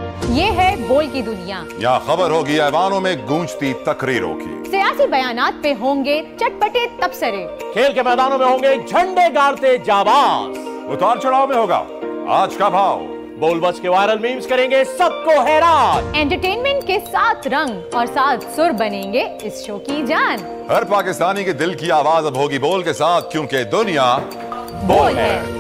ये है बोल की दुनिया। यहाँ खबर होगी ऐवानों में गूंजती तकरीरों की। सियासी बयानात पे होंगे चटपटे तबसरे। खेल के मैदानों में होंगे झंडे गाड़ते जाबाज। उतार चढ़ाव में होगा आज का भाव। बोल बच के वायरल मीम्स करेंगे सबको हैरान। एंटरटेनमेंट के साथ रंग और साथ सुर बनेंगे इस शो की जान। हर पाकिस्तानी के दिल की आवाज अब होगी बोल के साथ, क्योंकि दुनिया बोल है।